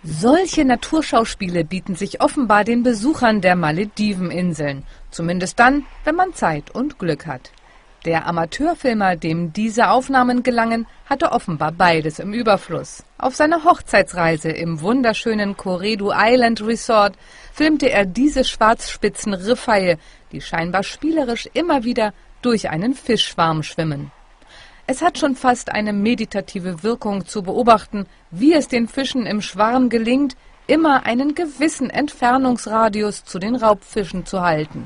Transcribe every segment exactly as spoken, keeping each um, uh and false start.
Solche Naturschauspiele bieten sich offenbar den Besuchern der Malediveninseln. Zumindest dann, wenn man Zeit und Glück hat. Der Amateurfilmer, dem diese Aufnahmen gelangen, hatte offenbar beides im Überfluss. Auf seiner Hochzeitsreise im wunderschönen Corredu Island Resort filmte er diese schwarzspitzen Riffhaie, die scheinbar spielerisch immer wieder durch einen Fischschwarm schwimmen. Es hat schon fast eine meditative Wirkung zu beobachten, wie es den Fischen im Schwarm gelingt, immer einen gewissen Entfernungsradius zu den Raubfischen zu halten.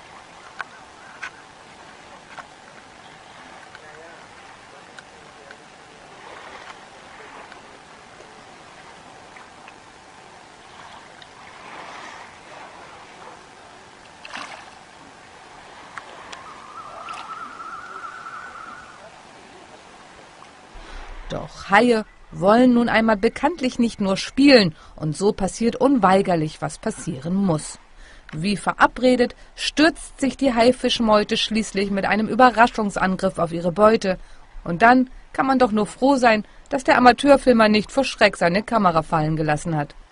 Doch Haie wollen nun einmal bekanntlich nicht nur spielen, und so passiert unweigerlich, was passieren muss. Wie verabredet stürzt sich die Haifischmeute schließlich mit einem Überraschungsangriff auf ihre Beute. Und dann kann man doch nur froh sein, dass der Amateurfilmer nicht vor Schreck seine Kamera fallen gelassen hat.